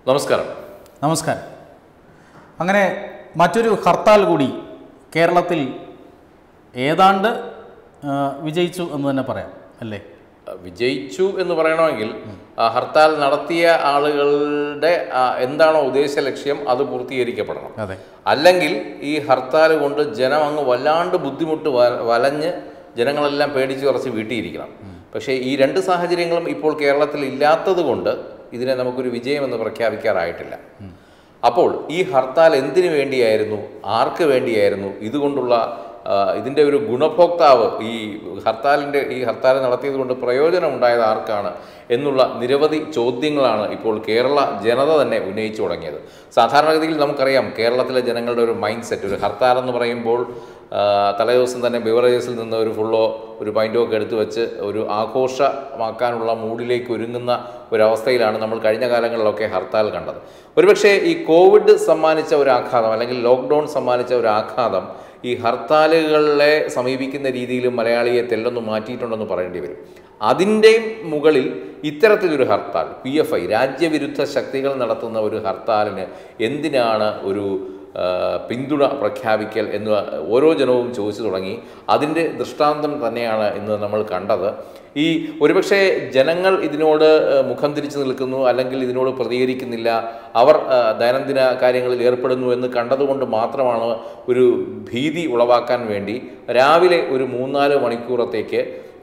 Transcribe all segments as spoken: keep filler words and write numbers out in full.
നമസ്കാരം. നമസ്കാരം. അങ്ങനെ മറ്റൊരു ഹർത്താൽ കൂടി കേരളത്തിൽ ഏതാണ്ട് വിജയിച്ചു എന്ന് തന്നെ പറയാം അല്ലേ? വിജയിച്ചു എന്ന് പറയണമെങ്കിൽ ഹർത്താൽ നടത്തിയ ആളുകളുടെ എന്താണോ ഉദ്ദേശ ലക്ഷ്യം അത് പൂർത്തീകരിക്കപ്പെടണം. അതെ. അല്ലെങ്കിൽ ഈ ഹർത്താൽ കൊണ്ട് ജനം അങ്ങ് വല്ലാണ്ട് ബുദ്ധിമുട്ട് വലഞ്ഞ് ജനങ്ങളെല്ലാം പേടിച്ച് കുറച്ച് വീട്ടിയിരിക്കണം. പക്ഷേ ഈ രണ്ട് സാഹചര്യങ്ങളും ഇപ്പോൾ കേരളത്തിൽ ഇല്ലാത്തത് കൊണ്ട് ഇതിനെ നമുക്കൊരു വിജയമെന്ന് പ്രഖ്യാപിക്കാറായിട്ടില്ല. അപ്പോൾ ഈ ഹർത്താൽ എന്തിനു വേണ്ടിയായിരുന്നു, ആർക്ക് വേണ്ടിയായിരുന്നു, ഇതുകൊണ്ടുള്ള ഇതിൻ്റെ ഒരു ഗുണഭോക്താവ്, ഈ ഹർത്താലിൻ്റെ ഈ ഹർത്താൽ നടത്തിയത് കൊണ്ട് പ്രയോജനം ഉണ്ടായത് ആർക്കാണ് എന്നുള്ള നിരവധി ചോദ്യങ്ങളാണ് ഇപ്പോൾ കേരള ജനത തന്നെ ഉന്നയിച്ചു തുടങ്ങിയത്. സാധാരണഗതിയിൽ നമുക്കറിയാം കേരളത്തിലെ ജനങ്ങളുടെ ഒരു മൈൻഡ് സെറ്റ്, ഒരു ഹർത്താൽ എന്ന് പറയുമ്പോൾ തലേദിവസം തന്നെ ബിവറേജസിൽ നിന്ന് ഒരു ഫുള്ളോ ഒരു പൈൻറ്റോ ഒക്കെ എടുത്തു വെച്ച് ഒരു ആഘോഷമാക്കാനുള്ള മൂഡിലേക്ക് ഒരുങ്ങുന്ന ഒരവസ്ഥയിലാണ് നമ്മൾ കഴിഞ്ഞ കാലങ്ങളിലൊക്കെ ഹർത്താൽ കണ്ടത്. ഒരുപക്ഷെ ഈ കോവിഡ് സമ്മാനിച്ച ഒരു ആഘാതം അല്ലെങ്കിൽ ലോക്ക്ഡൗൺ സമ്മാനിച്ച ഒരു ആഘാതം ഈ ഹർത്താലുകളെ സമീപിക്കുന്ന രീതിയിലും മലയാളിയെ തെല്ലൊന്ന് മാറ്റിയിട്ടുണ്ടെന്ന് പറയേണ്ടി വരും. അതിൻ്റെ മുകളിൽ ഇത്തരത്തിലൊരു ഹർത്താൽ, പി എഫ് ഐ രാജ്യവിരുദ്ധ ശക്തികൾ നടത്തുന്ന ഒരു ഹർത്താലിന് എന്തിനാണ് ഒരു പിന്തുണ പ്രഖ്യാപിക്കൽ എന്ന് ഓരോ ജനവും ചോദിച്ചു തുടങ്ങി. അതിൻ്റെ ദൃഷ്ടാന്തം തന്നെയാണ് ഇന്ന് നമ്മൾ കണ്ടത്. ഈ ഒരുപക്ഷെ ജനങ്ങൾ ഇതിനോട് മുഖം തിരിച്ചു നിൽക്കുന്നു, അല്ലെങ്കിൽ ഇതിനോട് പ്രതികരിക്കുന്നില്ല, അവർ ദൈനംദിന കാര്യങ്ങളിൽ ഏർപ്പെടുന്നു എന്ന് കണ്ടതുകൊണ്ട് മാത്രമാണ് ഒരു ഭീതി ഉളവാക്കാൻ വേണ്ടി രാവിലെ ഒരു മൂന്നാല് മണിക്കൂറത്തേക്ക്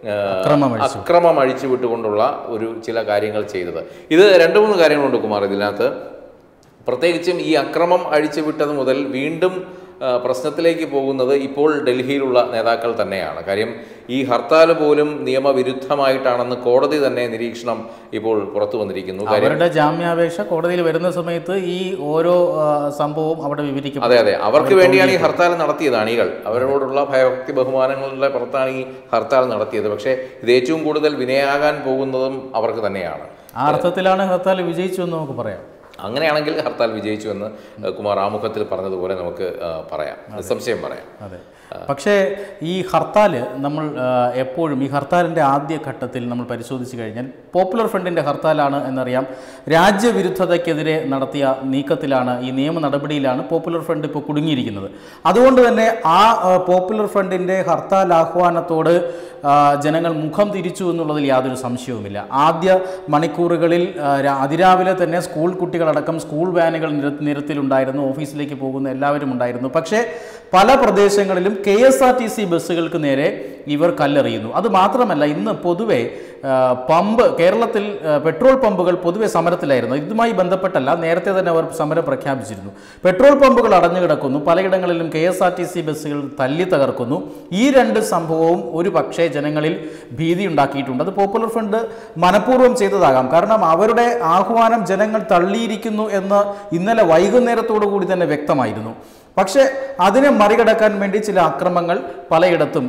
അക്രമം അഴിച്ചു വിട്ടുകൊണ്ടുള്ള ഒരു ചില കാര്യങ്ങൾ ചെയ്തത്. ഇത് രണ്ട് മൂന്ന് കാര്യങ്ങളുണ്ട് കുമാർ ഇതിനകത്ത്. പ്രത്യേകിച്ചും ഈ അക്രമം അഴിച്ചുവിട്ടത് മുതൽ വീണ്ടും പ്രശ്നത്തിലേക്ക് പോകുന്നത് ഇപ്പോൾ ഡൽഹിയിലുള്ള നേതാക്കൾ തന്നെയാണ്. കാര്യം ഈ ഹർത്താൽ പോലും നിയമവിരുദ്ധമായിട്ടാണെന്ന് കോടതി തന്നെ നിരീക്ഷണം ഇപ്പോൾ പുറത്തു വന്നിരിക്കുന്നു. അവരുടെ ജാമ്യാപേക്ഷ കോടതിയിൽ വരുന്ന സമയത്ത് ഈ ഓരോ സംഭവവും അവിടെ വിവരിക്കും. അതെ അതെ അവർക്ക് വേണ്ടിയാണ് ഈ ഹർത്താൽ നടത്തിയത്. അണികൾ അവരോടുള്ള ഭയഭക്തി ബഹുമാനങ്ങളുടെ പുറത്താണ് ഈ ഹർത്താൽ നടത്തിയത്. പക്ഷേ ഇത് ഏറ്റവും കൂടുതൽ വിനയാകാൻ പോകുന്നതും അവർക്ക് തന്നെയാണ്. ആ അർത്ഥത്തിലാണ് ഹർത്താൽ വിജയിച്ചു എന്ന് നമുക്ക് പറയാം. അങ്ങനെയാണെങ്കിൽ ഹർത്താൽ വിജയിച്ചു എന്ന് കുമാർ ആമുഖത്തിൽ പറഞ്ഞതുപോലെ നമുക്ക് പറയാം, നിസ്സംശയം പറയാം. അതെ. പക്ഷേ ഈ ഹർത്താൽ നമ്മൾ എപ്പോഴും ഈ ഹർത്താലിൻ്റെ ആദ്യ ഘട്ടത്തിൽ നമ്മൾ പരിശോധിച്ച് കഴിഞ്ഞാൽ പോപ്പുലർ ഫ്രണ്ടിൻ്റെ ഹർത്താലാണ് എന്നറിയാം. രാജ്യവിരുദ്ധതയ്ക്കെതിരെ നടത്തിയ നീക്കത്തിലാണ്, ഈ നിയമ നടപടിയിലാണ് പോപ്പുലർ ഫ്രണ്ട് ഇപ്പോൾ കുടുങ്ങിയിരിക്കുന്നത്. അതുകൊണ്ട് തന്നെ ആ പോപ്പുലർ ഫ്രണ്ടിൻ്റെ ഹർത്താൽ ആഹ്വാനത്തോട് ജനങ്ങൾ മുഖം തിരിച്ചു എന്നുള്ളതിൽ യാതൊരു സംശയവുമില്ല. ആദ്യ മണിക്കൂറുകളിൽ അതിരാവിലെ തന്നെ സ്കൂൾ കുട്ടികളടക്കം സ്കൂൾ വാനുകൾ നിര നിരത്തിലുണ്ടായിരുന്നു, ഓഫീസിലേക്ക് പോകുന്ന എല്ലാവരും ഉണ്ടായിരുന്നു. പക്ഷേ പല പ്രദേശങ്ങളിലും K S R T C ബസ്സുകൾക്ക് നേരെ ഇവർ കല്ലെറിയുന്നു. അത് മാത്രമല്ല, ഇന്ന് പൊതുവെ പമ്പ് കേരളത്തിൽ പെട്രോൾ പമ്പുകൾ പൊതുവെ സമരത്തിലായിരുന്നു. ഇതുമായി ബന്ധപ്പെട്ടല്ല, നേരത്തെ തന്നെ അവർ സമരം പ്രഖ്യാപിച്ചിരുന്നു. പെട്രോൾ പമ്പുകൾ അടഞ്ഞു കിടക്കുന്നു, പലയിടങ്ങളിലും K S R T C ബസ്സുകൾ തല്ലി തകർക്കുന്നു. ഈ രണ്ട് സംഭവവും ഒരു പക്ഷേ ജനങ്ങളിൽ ഭീതി ഉണ്ടാക്കിയിട്ടുണ്ട്. അത് പോപ്പുലർ ഫ്രണ്ട് മനഃപൂർവ്വം ചെയ്തതാകാം. കാരണം അവരുടെ ആഹ്വാനം ജനങ്ങൾ തള്ളിയിരിക്കുന്നു എന്ന് ഇന്നലെ വൈകുന്നേരത്തോടു കൂടി തന്നെ വ്യക്തമായിരുന്നു. പക്ഷേ അതിനെ മറികടക്കാൻ വേണ്ടി ചില അക്രമങ്ങൾ പലയിടത്തും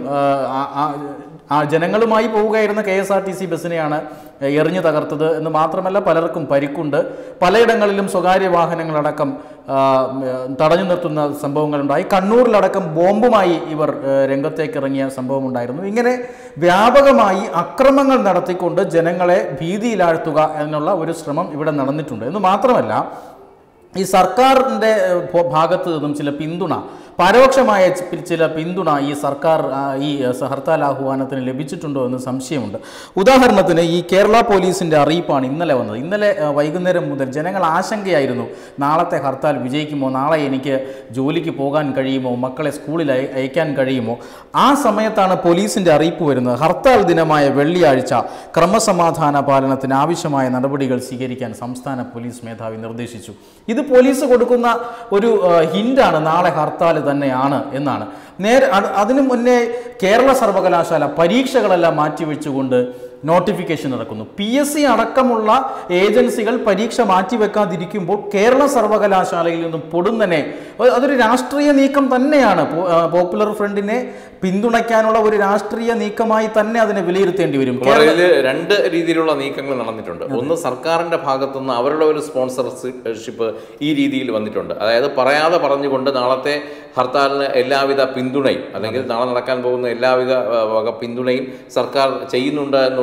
ആ ജനങ്ങളുമായി പോവുകയായിരുന്ന K S R T C ബസ്സിനെയാണ് എറിഞ്ഞു തകർത്തത് എന്ന് മാത്രമല്ല പലർക്കും പരിക്കുണ്ട്. പലയിടങ്ങളിലും സ്വകാര്യ വാഹനങ്ങളടക്കം തടഞ്ഞു നിർത്തുന്ന സംഭവങ്ങളുണ്ടായി. കണ്ണൂരിലടക്കം ബോംബുമായി ഇവർ രംഗത്തേക്ക് ഇറങ്ങിയ സംഭവമുണ്ടായിരുന്നു. ഇങ്ങനെ വ്യാപകമായി അക്രമങ്ങൾ നടത്തിക്കൊണ്ട് ജനങ്ങളെ ഭീതിയിലാഴ്ത്തുക എന്നുള്ള ഒരു ശ്രമം ഇവിടെ നടന്നിട്ടുണ്ട്. എന്ന് മാത്രമല്ല, ഈ സർക്കാരിൻ്റെ ഭാഗത്തു നിന്നും ചില പിന്തുണ, പരോക്ഷമായ ചില പിന്തുണ ഈ സർക്കാർ ഈ ഹർത്താൽ ആഹ്വാനത്തിന് ലഭിച്ചിട്ടുണ്ടോ എന്ന് സംശയമുണ്ട്. ഉദാഹരണത്തിന് ഈ കേരള പോലീസിൻ്റെ അറിയിപ്പാണ് ഇന്നലെ വന്നത്. ഇന്നലെ വൈകുന്നേരം മുതൽ ജനങ്ങൾ ആശങ്കയായിരുന്നു, നാളത്തെ ഹർത്താൽ വിജയിക്കുമോ, നാളെ എനിക്ക് ജോലിക്ക് പോകാൻ കഴിയുമോ, മക്കളെ സ്കൂളിൽ അയക്കാൻ കഴിയുമോ. ആ സമയത്താണ് പോലീസിൻ്റെ അറിയിപ്പ് വരുന്നത്, ഹർത്താൽ ദിനമായ വെള്ളിയാഴ്ച ക്രമസമാധാന പാലനത്തിന് ആവശ്യമായ നടപടികൾ സ്വീകരിക്കാൻ സംസ്ഥാന പോലീസ് മേധാവി നിർദ്ദേശിച്ചു. ഇത് പോലീസ് കൊടുക്കുന്ന ഒരു ഹിൻ്റാണ്, നാളെ ഹർത്താൽ തന്നെയാണ് എന്നാണ്. നേരെ അതിനു മുന്നേ കേരള സർവകലാശാല പരീക്ഷകളെല്ലാം മാറ്റിവെച്ചുകൊണ്ട് നോട്ടിഫിക്കേഷൻ ഇറക്കുന്നു. പി എസ് സി അടക്കമുള്ള ഏജൻസികൾ പരീക്ഷ മാറ്റിവെക്കാതിരിക്കുമ്പോൾ കേരള സർവകലാശാലയിൽ നിന്നും പൊടുന്നനെ അതൊരു രാഷ്ട്രീയ നീക്കം തന്നെയാണ്. പോപ്പുലർ ഫ്രണ്ടിനെ പിന്തുണയ്ക്കാനുള്ള ഒരു രാഷ്ട്രീയ നീക്കമായി തന്നെ അതിനെ വിലയിരുത്തേണ്ടി വരും. രണ്ട് രീതിയിലുള്ള നീക്കങ്ങൾ നടന്നിട്ടുണ്ട്. ഒന്ന്, സർക്കാരിന്റെ ഭാഗത്തുനിന്ന് അവരുടെ ഒരു സ്പോൺസർഷിപ്പ് ഈ രീതിയിൽ വന്നിട്ടുണ്ട്. അതായത് പറയാതെ പറഞ്ഞുകൊണ്ട് നാളത്തെ ഹർത്താലിന് എല്ലാവിധ പിന്തുണയും അല്ലെങ്കിൽ നാളെ നടക്കാൻ പോകുന്ന എല്ലാവിധ വക പിന്തുണയും സർക്കാർ ചെയ്യുന്നുണ്ട് എന്നുള്ള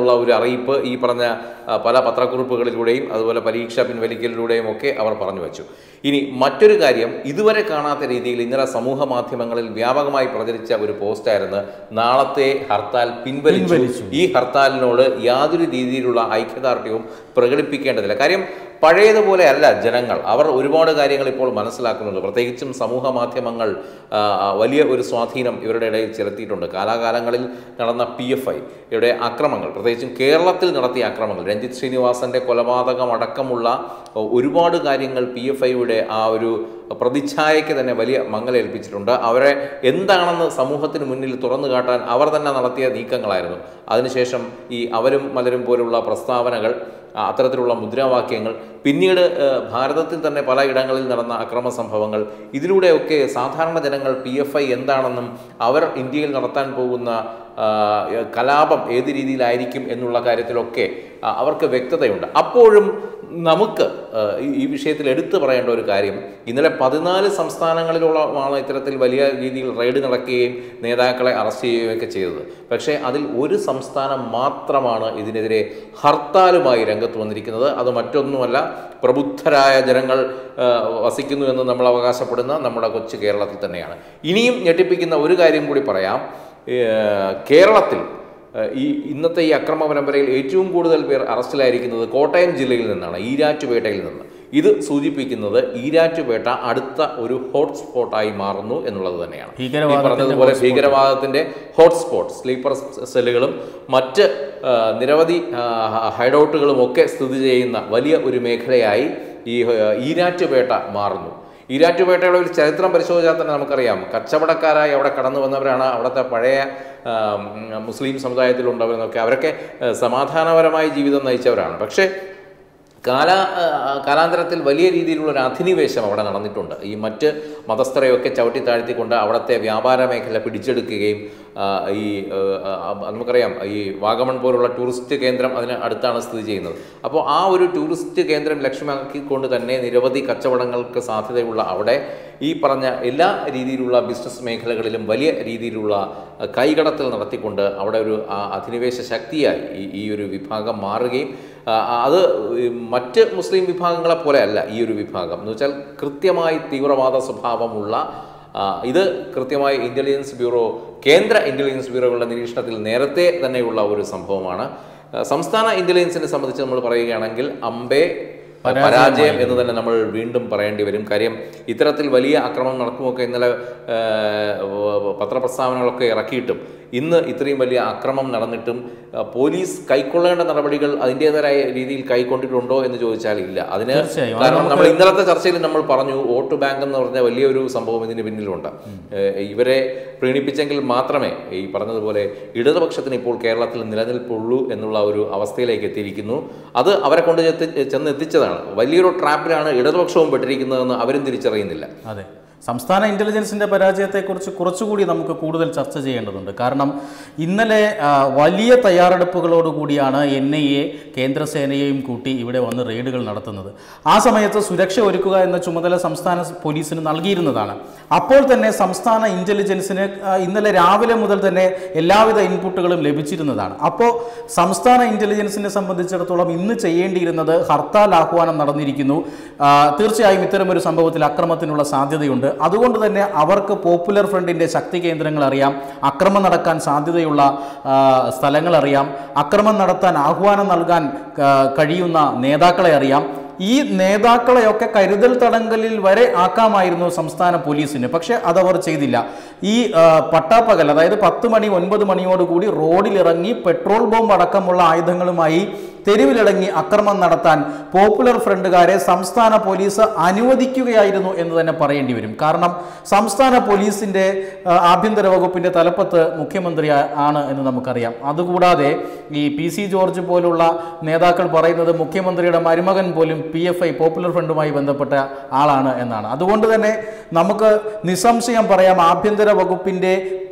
എന്നുള്ള ഒരു അറിയിപ്പ് ഈ പറഞ്ഞ പല പത്രക്കുറിപ്പുകളിലൂടെയും അതുപോലെ പരീക്ഷാ പിൻവലിക്കലിലൂടെയും ഒക്കെ അവർ പറഞ്ഞു വച്ചു. ഇനി മറ്റൊരു കാര്യം, ഇതുവരെ കാണാത്ത രീതിയിൽ ഇന്നലെ സമൂഹ മാധ്യമങ്ങളിൽ വ്യാപകമായി പ്രചരിച്ച ഒരു പോസ്റ്റായിരുന്നു നാളത്തെ ഹർത്താൽ പിൻവലിച്ചു. ഈ ഹർത്താലിനോട് യാതൊരു രീതിയിലുള്ള ഐക്യദാർഢ്യവും പ്രകടിപ്പിക്കേണ്ടതില്ല. കാര്യം പഴയതുപോലെ അല്ല ജനങ്ങൾ. അവർ ഒരുപാട് കാര്യങ്ങൾ ഇപ്പോൾ മനസ്സിലാക്കുന്നുണ്ട്. പ്രത്യേകിച്ചും സമൂഹ മാധ്യമങ്ങൾ വലിയ ഒരു സ്വാധീനം ഇവരുടെ ഇടയിൽ ചെലുത്തിയിട്ടുണ്ട്. കാലാകാലങ്ങളിൽ നടന്ന പി എഫ് ഐയുടെ അക്രമങ്ങൾ, പ്രത്യേകിച്ചും കേരളത്തിൽ നടത്തിയ അക്രമങ്ങൾ, രഞ്ജിത്ത് ശ്രീനിവാസന്റെ കൊലപാതകം അടക്കമുള്ള ഒരുപാട് കാര്യങ്ങൾ പി എഫ് ഐയുടെ ആ ഒരു പ്രതിച്ഛായയ്ക്ക് തന്നെ വലിയ മങ്ങലേൽപ്പിച്ചിട്ടുണ്ട്. അവരെ എന്താണെന്ന് സമൂഹത്തിന് മുന്നിൽ തുറന്നു കാട്ടാൻ അവർ തന്നെ നടത്തിയ നീക്കങ്ങളായിരുന്നു. അതിനുശേഷം ഈ അവരും മലരും പോലുള്ള പ്രസ്താവനകൾ, അത്തരത്തിലുള്ള മുദ്രാവാക്യങ്ങൾ, പിന്നീട് ഭാരതത്തിൽ തന്നെ പലയിടങ്ങളിൽ നടന്ന അക്രമ സംഭവങ്ങൾ, ഇതിലൂടെയൊക്കെ സാധാരണ ജനങ്ങൾ പി എഫ് ഐ എന്താണെന്നും അവർ ഇന്ത്യയിൽ നടത്താൻ പോകുന്ന കലാപം ഏത് രീതിയിലായിരിക്കും എന്നുള്ള കാര്യത്തിലൊക്കെ അവർക്ക് വ്യക്തതയുണ്ട്. അപ്പോഴും നമുക്ക് ഈ വിഷയത്തിൽ എടുത്തു പറയേണ്ട ഒരു കാര്യം, ഇന്നലെ പതിനാല് സംസ്ഥാനങ്ങളിലോളമാണ് ഇത്തരത്തിൽ വലിയ രീതിയിൽ റെയ്ഡ് നടക്കുകയും നേതാക്കളെ അറസ്റ്റ് ചെയ്യുകയൊക്കെ ചെയ്തത്. പക്ഷേ അതിൽ ഒരു സംസ്ഥാനം മാത്രമാണ് ഇതിനെതിരെ ഹർത്താലുമായി രംഗത്ത് വന്നിരിക്കുന്നത്. അത് മറ്റൊന്നുമല്ല, പ്രബുദ്ധരായ ജനങ്ങൾ വസിക്കുന്നു എന്ന് നമ്മൾ അവകാശപ്പെടുന്ന നമ്മുടെ കൊച്ചു കേരളത്തിൽ തന്നെയാണ്. ഇനിയും ഞെട്ടിപ്പിക്കുന്ന ഒരു കാര്യം കൂടി പറയാം. കേരളത്തിൽ ഈ ഇന്നത്തെ ഈ അക്രമ പരമ്പരയിൽ ഏറ്റവും കൂടുതൽ പേർ അറസ്റ്റിലായിരിക്കുന്നത് കോട്ടയം ജില്ലയിൽ നിന്നാണ്, ഈരാറ്റുപേട്ടയിൽ നിന്ന്. ഇത് സൂചിപ്പിക്കുന്നത് ഈരാറ്റുപേട്ട അടുത്ത ഒരു ഹോട്ട്സ്പോട്ടായി മാറുന്നു എന്നുള്ളത് തന്നെയാണ്. ഈ പറഞ്ഞതുപോലെ ഭീകരവാദത്തിന്റെ ഹോട്ട്സ്പോട്ട്, സ്ലീപ്പർ സെല്ലുകളും മറ്റ് നിരവധി ഹൈഡൌട്ടുകളും ഒക്കെ സ്ഥിതി ചെയ്യുന്ന വലിയ ഒരു മേഖലയായി ഈ ഈരാറ്റുപേട്ട മാറുന്നു. ഈരാറ്റുപേട്ടയുടെ ഒരു ചരിത്രം പരിശോധിച്ചാൽ തന്നെ നമുക്കറിയാം, കച്ചവടക്കാരായി അവിടെ കടന്നു വന്നവരാണ് അവിടുത്തെ പഴയ മുസ്ലിം സമുദായത്തിലുണ്ടവരെന്നൊക്കെ. അവരൊക്കെ സമാധാനപരമായി ജീവിതം നയിച്ചവരാണ്. പക്ഷേ കാല കാലാന്തരത്തിൽ വലിയ രീതിയിലുള്ള ഒരു അധിനിവേശം അവിടെ നടന്നിട്ടുണ്ട്. ഈ മറ്റ് മതസ്ഥരെയൊക്കെ ചവിട്ടി താഴ്ത്തിക്കൊണ്ട് അവിടുത്തെ വ്യാപാര മേഖല പിടിച്ചെടുക്കുകയും ഈ നമുക്കറിയാം ഈ വാഗമൺ പോലുള്ള ടൂറിസ്റ്റ് കേന്ദ്രം അതിന് അടുത്താണ് സ്ഥിതി ചെയ്യുന്നത്. അപ്പോൾ ആ ഒരു ടൂറിസ്റ്റ് കേന്ദ്രം ലക്ഷ്യമാക്കിക്കൊണ്ട് തന്നെ നിരവധി കച്ചവടങ്ങൾക്ക് സാധ്യതയുള്ള അവിടെ ഈ പറഞ്ഞ എല്ലാ രീതിയിലുള്ള ബിസിനസ് മേഖലകളിലും വലിയ രീതിയിലുള്ള കൈകടത്തൽ നടത്തിക്കൊണ്ട് അവിടെ ഒരു അധിനിവേശ ശക്തിയായി ഈ ഈ ഒരു വിഭാഗം മാറുകയും അത് മറ്റ് മുസ്ലിം വിഭാഗങ്ങളെ പോലെ അല്ല ഈ ഒരു വിഭാഗം എന്ന് വെച്ചാൽ കൃത്യമായി തീവ്രവാദ സ്വഭാവമുള്ള ഇത് കൃത്യമായി ഇൻ്റലിജൻസ് ബ്യൂറോ, കേന്ദ്ര ഇൻ്റലിജൻസ് ബ്യൂറോകളുടെ നിരീക്ഷണത്തിൽ നേരത്തെ തന്നെയുള്ള ഒരു സംഭവമാണ്. സംസ്ഥാന ഇൻ്റലിജൻസിനെ സംബന്ധിച്ച് നമ്മൾ പറയുകയാണെങ്കിൽ അമ്പേ പരാജയം എന്ന് തന്നെ നമ്മൾ വീണ്ടും പറയേണ്ടി വരും. കാര്യം ഇത്തരത്തിൽ വലിയ ആക്രമണം നടക്കുമൊക്കെ ഇന്നലെ പത്രപ്രസ്താവനകളൊക്കെ ഇറക്കിയിട്ടും ഇന്ന് ഇത്രയും വലിയ അക്രമം നടന്നിട്ടും പോലീസ് കൈക്കൊള്ളേണ്ട നടപടികൾ അതിൻ്റെതായ രീതിയിൽ കൈക്കൊണ്ടിട്ടുണ്ടോ എന്ന് ചോദിച്ചാൽ ഇല്ല. അതിന് കാരണം നമ്മൾ ഇന്നലത്തെ ചർച്ചയിൽ നമ്മൾ പറഞ്ഞു, വോട്ട് ബാങ്ക് എന്ന് പറഞ്ഞ വലിയൊരു സംഭവം ഇതിന് പിന്നിലുണ്ട്. ഇവരെ പ്രീണിപ്പിച്ചെങ്കിൽ മാത്രമേ ഈ പറഞ്ഞതുപോലെ ഇടതുപക്ഷത്തിന് ഇപ്പോൾ കേരളത്തിൽ നിലനിൽപ്പുള്ളൂ എന്നുള്ള ഒരു അവസ്ഥയിലേക്ക് എത്തിയിരിക്കുന്നു. അത് അവരെ കൊണ്ട് ചെന്ന് എത്തിച്ചതാണ്. വലിയൊരു ട്രാപ്പിലാണ് ഇടതുപക്ഷവും പെട്ടിരിക്കുന്നതെന്ന് അവരും തിരിച്ചറിയുന്നില്ല. അതെ, സംസ്ഥാന ഇൻ്റലിജൻസിൻ്റെ പരാജയത്തെക്കുറിച്ച് കുറച്ചുകൂടി നമുക്ക് കൂടുതൽ ചർച്ച ചെയ്യേണ്ടതുണ്ട്. കാരണം ഇന്നലെ വലിയ തയ്യാറെടുപ്പുകളോടുകൂടിയാണ് എൻ ഐ എ കേന്ദ്രസേനയെയും കൂട്ടി ഇവിടെ വന്ന് റെയ്ഡുകൾ നടത്തുന്നത്. ആ സമയത്ത് സുരക്ഷ ഒരുക്കുക എന്ന ചുമതല സംസ്ഥാന പോലീസിന് നൽകിയിരുന്നതാണ്. അപ്പോൾ തന്നെ സംസ്ഥാന ഇൻ്റലിജൻസിന് ഇന്നലെ രാവിലെ മുതൽ തന്നെ എല്ലാവിധ ഇൻപുട്ടുകളും ലഭിച്ചിരുന്നതാണ്. അപ്പോൾ സംസ്ഥാന ഇൻ്റലിജൻസിനെ സംബന്ധിച്ചിടത്തോളം ഇന്ന് ചെയ്യേണ്ടിയിരുന്നത് ഹർത്താൽ ആഹ്വാനം നടന്നിരിക്കുന്നു. തീർച്ചയായും ഇത്തരമൊരു സംഭവത്തിൽ അക്രമത്തിനുള്ള സാധ്യതയുണ്ട്. അതുകൊണ്ട് തന്നെ അവർക്ക് പോപ്പുലർ ഫ്രണ്ടിൻ്റെ ശക്തി കേന്ദ്രങ്ങൾ അറിയാം, അക്രമം നടക്കാൻ സാധ്യതയുള്ള സ്ഥലങ്ങൾ അറിയാം, അക്രമം നടത്താൻ ആഹ്വാനം നൽകാൻ കഴിയുന്ന നേതാക്കളെ അറിയാം. ഈ നേതാക്കളെയൊക്കെ കരുതൽ തടങ്കലിൽ വരെ ആക്കാമായിരുന്നു സംസ്ഥാന പോലീസിന്. പക്ഷെ അതവർ ചെയ്തില്ല. ഈ പട്ടാപ്പകൽ, അതായത് പത്ത് മണി ഒൻപത് മണിയോടുകൂടി റോഡിലിറങ്ങി പെട്രോൾ ബോംബ് അടക്കമുള്ള ആയുധങ്ങളുമായി തെരുവിലിറങ്ങി അക്രമം നടത്താൻ പോപ്പുലർ ഫ്രണ്ടുകാരെ സംസ്ഥാന പോലീസ് അനുവദിക്കുകയായിരുന്നു എന്ന് തന്നെ പറയേണ്ടി വരും. കാരണം സംസ്ഥാന പോലീസിൻ്റെ ആഭ്യന്തര വകുപ്പിൻ്റെ തലപ്പത്ത് മുഖ്യമന്ത്രി ആണ് എന്ന് നമുക്കറിയാം. അതുകൂടാതെ ഈ പി സി ജോർജ് പോലുള്ള നേതാക്കൾ പറയുന്നത് മുഖ്യമന്ത്രിയുടെ മരുമകൻ പോലും പി എഫ് ഐ പോപ്പുലർ ഫ്രണ്ടുമായി ബന്ധപ്പെട്ട ആളാണ് എന്നാണ്. അതുകൊണ്ട് തന്നെ നമുക്ക് നിസ്സംശയം പറയാം, ആഭ്യന്തര വകുപ്പിൻ്റെ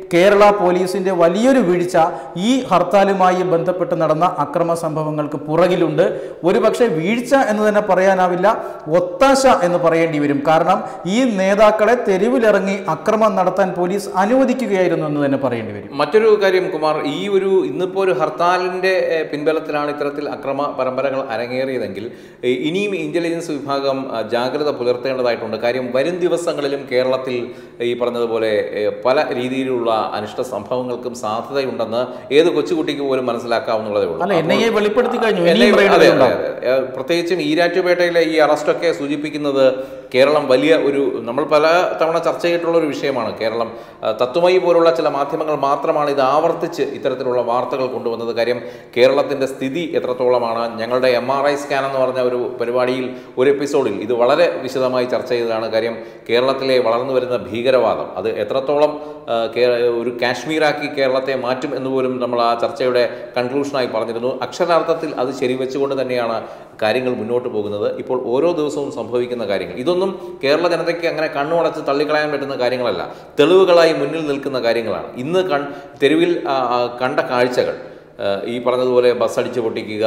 കേരള പോലീസിൻ്റെ വലിയൊരു വീഴ്ച ഈ ഹർത്താലുമായി ബന്ധപ്പെട്ട് നടന്ന അക്രമ സംഭവങ്ങൾക്ക് പുറകിലുണ്ട്. ഒരുപക്ഷെ വീഴ്ച എന്ന് തന്നെ പറയാനാവില്ല, ഒത്താശ എന്ന് പറയേണ്ടി വരും. കാരണം ഈ നേതാക്കളെ തെരുവിലിറങ്ങി അക്രമം നടത്താൻ പോലീസ് അനുവദിക്കുകയായിരുന്നു എന്ന് തന്നെ പറയേണ്ടി വരും. മറ്റൊരു കാര്യം കുമാർ, ഈ ഒരു ഇന്നിപ്പോൾ ഒരു ഹർത്താലിൻ്റെ പിൻബലത്തിലാണ് ഇത്തരത്തിൽ അക്രമ പരമ്പരകൾ അരങ്ങേറിയതെങ്കിൽ ഇനിയും ഇന്റലിജൻസ് വിഭാഗം ജാഗ്രത പുലർത്തേണ്ടതായിട്ടുണ്ട്. കാര്യം വരും ദിവസങ്ങളിലും കേരളത്തിൽ ഈ പറഞ്ഞതുപോലെ പല രീതിയിലുള്ള അനിഷ്ട സംഭവങ്ങൾക്കും സാധ്യതയുണ്ടെന്ന് ഏത് കൊച്ചുകുട്ടിക്ക് പോലും മനസ്സിലാക്കാവുന്നതേ ഉള്ളൂ. പ്രത്യേകിച്ചും ഈരാറ്റുപേട്ടയിലെ ഈ അറസ്റ്റൊക്കെ സൂചിപ്പിക്കുന്നത് കേരളം വലിയ ഒരു, നമ്മൾ പല തവണ ചർച്ച ചെയ്തിട്ടുള്ള ഒരു വിഷയമാണ്. കേരളം തത്വമയി പോലുള്ള ചില മാധ്യമങ്ങൾ മാത്രമാണ് ഇത് ആവർത്തിച്ച് ഇത്തരത്തിലുള്ള വാർത്തകൾ കൊണ്ടുവന്നത്. കാര്യം കേരളത്തിൻ്റെ സ്ഥിതി എത്രത്തോളമാണ്, ഞങ്ങളുടെ എം ആർ ഐ സ്കാൻ എന്ന് പറഞ്ഞ ഒരു പരിപാടിയിൽ ഒരു എപ്പിസോഡിൽ ഇത് വളരെ വിശദമായി ചർച്ച ചെയ്തതാണ്. കാര്യം കേരളത്തിലെ വളർന്നു വരുന്ന ഭീകരവാദം അത് എത്രത്തോളം ഒരു കാശ്മീരാക്കി കേരളത്തെ മാറ്റും എന്നുപോലും നമ്മൾ ആ ചർച്ചയുടെ കൺക്ലൂഷനായി പറഞ്ഞിരുന്നു. അക്ഷരാർത്ഥത്തിൽ അത് ശരിവെച്ചുകൊണ്ട് തന്നെയാണ് കാര്യങ്ങൾ മുന്നോട്ട് പോകുന്നത്. ഇപ്പോൾ ഓരോ ദിവസവും സംഭവിക്കുന്ന കാര്യങ്ങൾ ഇതൊന്നും കേരള ജനതയ്ക്ക് അങ്ങനെ കണ്ണുടച്ച് തള്ളിക്കളയാൻ പറ്റുന്ന കാര്യങ്ങളല്ല, തെളിവുകളായി മുന്നിൽ നിൽക്കുന്ന കാര്യങ്ങളാണ്. ഇന്ന് കൺ തെരുവിൽ കണ്ട കാഴ്ചകൾ, ഈ പറഞ്ഞതുപോലെ ബസ് അടിച്ചു പൊട്ടിക്കുക,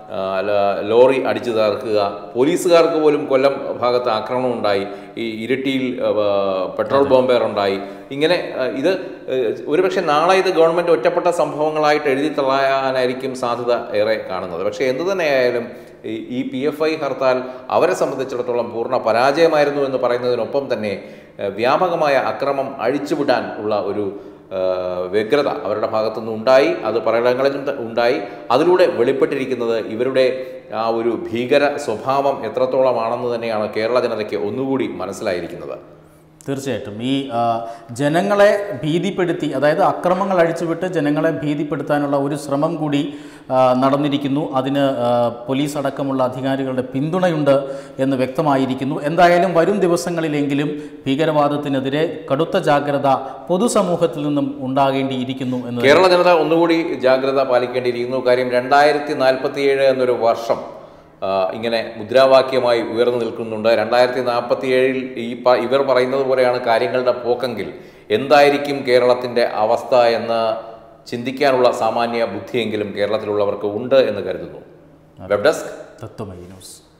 ലോറി അടിച്ചു തകർക്കുക, പോലീസുകാർക്ക് പോലും കൊല്ലം ഭാഗത്ത് ആക്രമണം ഉണ്ടായി, ഈ ഇരിട്ടിയിൽ പെട്രോൾ ബോംബേർ ഉണ്ടായി. ഇങ്ങനെ ഇത് ഒരുപക്ഷെ നാളെ ഇത് ഗവൺമെൻറ് ഒറ്റപ്പെട്ട സംഭവങ്ങളായിട്ട് എഴുതി തള്ളാനായിരിക്കും സാധ്യത ഏറെ കാണുന്നത്. പക്ഷേ എന്തു തന്നെയായാലും ഈ പി എഫ് ഐ ഹർത്താൽ അവരെ സംബന്ധിച്ചിടത്തോളം പൂർണ്ണ പരാജയമായിരുന്നു എന്ന് പറയുന്നതിനൊപ്പം തന്നെ വ്യാപകമായ അക്രമം അഴിച്ചുവിടാൻ ഉള്ള ഒരു വ്യഗ്രത അവരുടെ ഭാഗത്തുനിന്ന് ഉണ്ടായി, അത് പലയിടങ്ങളിലും ഉണ്ടായി. അതിലൂടെ വെളിപ്പെട്ടിരിക്കുന്നത് ഇവരുടെ ആ ഒരു ഭീകര സ്വഭാവം എത്രത്തോളമാണെന്ന് തന്നെയാണ് കേരള ജനതയ്ക്ക് ഒന്നുകൂടി മനസ്സിലായിരിക്കുന്നത്. തീർച്ചയായിട്ടും ഈ ജനങ്ങളെ ഭീതിപ്പെടുത്തി, അതായത് അക്രമങ്ങൾ അഴിച്ചുവിട്ട് ജനങ്ങളെ ഭീതിപ്പെടുത്താനുള്ള ഒരു ശ്രമം കൂടി നടന്നിരിക്കുന്നു. അതിന് പോലീസ് അടക്കമുള്ള അധികാരികളുടെ പിന്തുണയുണ്ട് എന്ന് വ്യക്തമായിരിക്കുന്നു. എന്തായാലും വരും ദിവസങ്ങളിലെങ്കിലും ഭീകരവാദത്തിനെതിരെ കടുത്ത ജാഗ്രത പൊതുസമൂഹത്തിൽ നിന്നും ഉണ്ടാകേണ്ടിയിരിക്കുന്നു എന്ന് കേരള ജനത ഒന്നുകൂടി ജാഗ്രത പാലിക്കേണ്ടിയിരിക്കുന്നു. കാര്യം രണ്ടായിരത്തി നാൽപ്പത്തിയേഴ് എന്നൊരു വർഷം ഇങ്ങനെ മുദ്രാവാക്യമായി ഉയർന്നു നിൽക്കുന്നുണ്ട്. രണ്ടായിരത്തി നാൽപ്പത്തി ഏഴിൽ ഈ ഇവർ പറയുന്നത് പോലെയാണ് കാര്യങ്ങളുടെ പോക്കെങ്കിൽ എന്തായിരിക്കും കേരളത്തിൻ്റെ അവസ്ഥ എന്ന് ചിന്തിക്കാനുള്ള സാമാന്യ ബുദ്ധിയെങ്കിലും കേരളത്തിലുള്ളവർക്ക് ഉണ്ട് എന്ന് കരുതുന്നു. Web desk Tatwamayi news.